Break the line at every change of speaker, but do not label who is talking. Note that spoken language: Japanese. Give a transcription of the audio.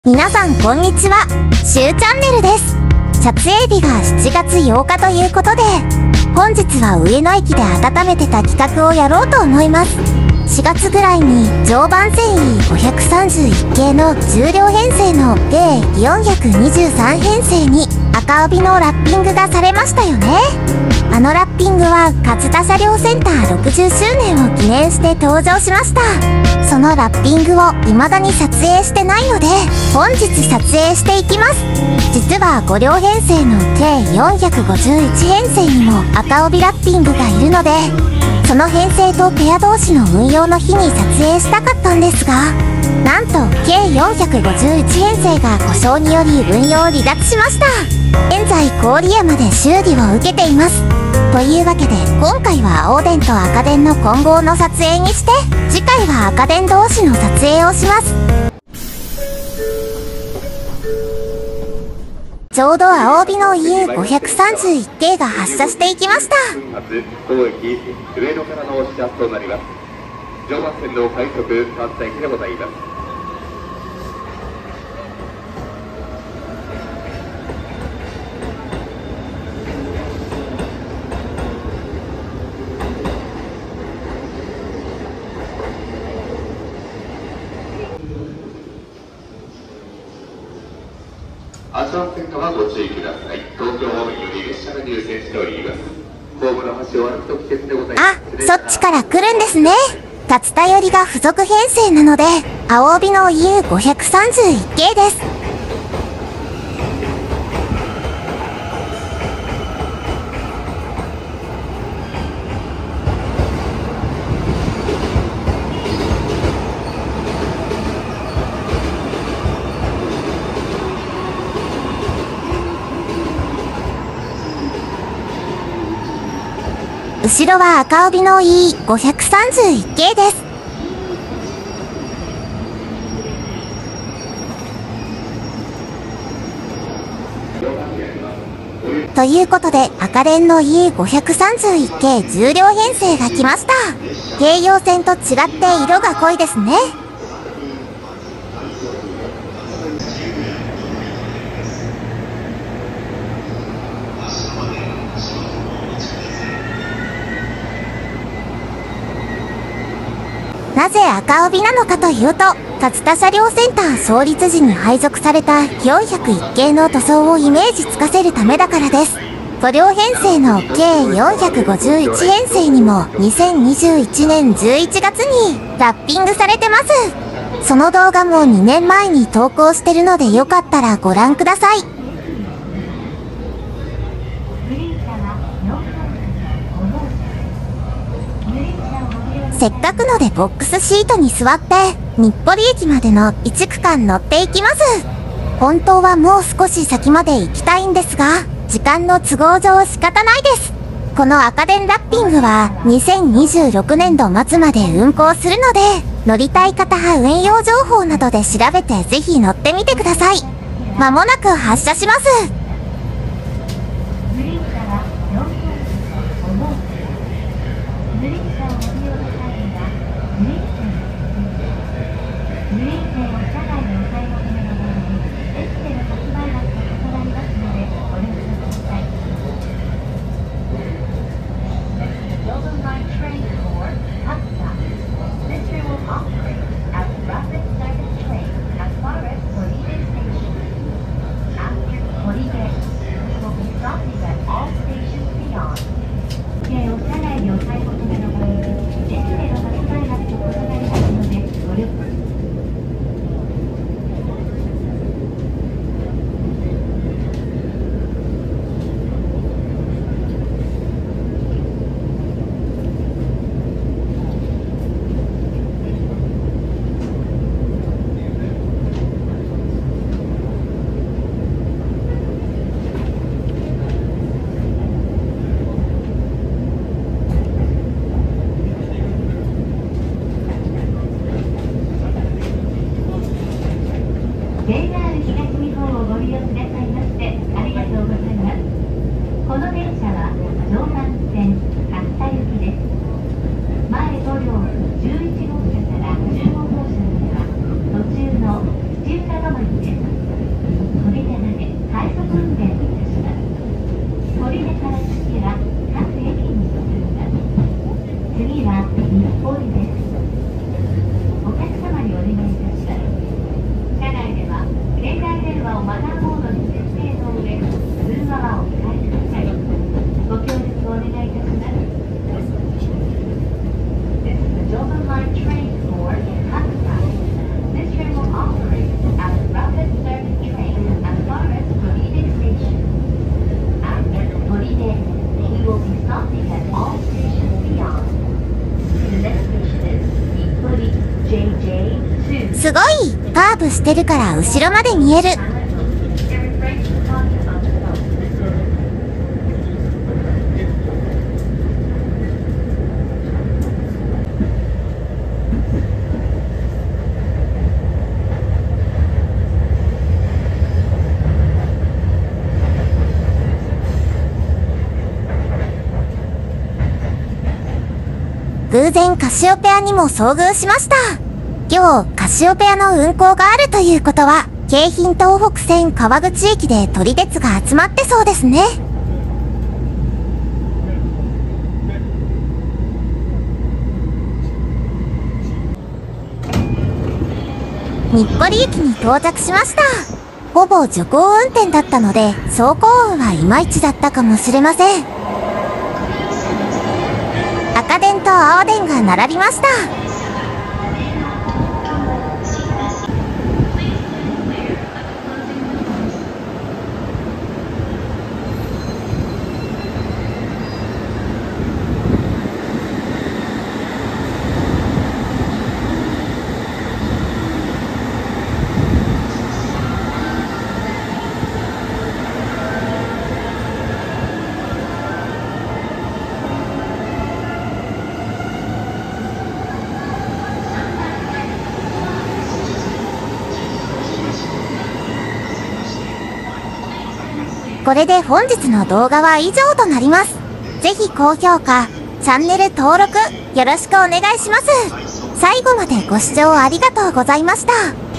皆さんこんにちは、しゅうチャンネルです。撮影日が7月8日ということで、本日は上野駅で温めてた企画をやろうと思います。4月ぐらいに常磐繊維531系の重量編成の計423編成に赤帯のラッピングがされましたよね。あのラッピングは勝田車両センター60周年を記念して登場しました。そのラッピングを未だに撮影してないので、本日撮影していきます。実は5両編成の計451編成にも赤帯ラッピングがいるので、その編成とペア同士の運用の日に撮影したかったんですが、なんと計451編成が故障により運用離脱しました。現在郡山で修理を受けています。というわけで今回は青電と赤電の混合の撮影にして、次回は赤電同士の撮影をします。ちょうど青帯の U531 系が発車していきました。
当駅上野からのお知らせとなります。常磐線の快速関西駅でございます。足場線側ご注意ください。東京方面より列車が入線しております。ホームの端を歩くと危険でございます。
あ、そっちから来るんですね。竜田寄りが付属編成なので、青帯の U531 系です。後ろは赤帯の E531 系です。ということで赤電の E531 系重量編成が来ました。京葉線と違って色が濃いですね。なぜ赤帯なのかというと、勝田車両センター創立時に配属された401系の塗装をイメージつかせるためだからです。5両編成の計451編成にも2021年11月にラッピングされてます。その動画も2年前に投稿してるのでよかったらご覧ください。せっかくのでボックスシートに座って日暮里駅までの1区間乗っていきます。本当はもう少し先まで行きたいんですが、時間の都合上仕方ないです。この赤電ラッピングは2026年度末まで運行するので、乗りたい方は運用情報などで調べてぜひ乗ってみてください。まもなく発車します。
11号車から15号車までは途中の土浦止まりです。 運転いたします。砦から次は各駅に進みます。次は日暮里です。お客様にお願いいたします。車内では携帯電話をマナーモードに設定の上、通話はお控えください。ご協力お願いいたします。This is the Dover Line train for Hakusan. This train will operate as a rapid service train as far as Toride Station. After Toride, we will be stopping at all stations beyond. The next station is Nippori JJ2.
すごいカーブしてるから後ろまで見える。偶然カシオペアにも遭遇しました。今日カシオペアの運行があるということは、京浜東北線川口駅で撮り鉄が集まってそうですね。日暮里駅に到着しました。ほぼ徐行運転だったので走行音はいまいちだったかもしれません。赤電と青電が並びました。これで本日の動画は以上となります。ぜひ高評価、チャンネル登録よろしくお願いします。最後までご視聴ありがとうございました。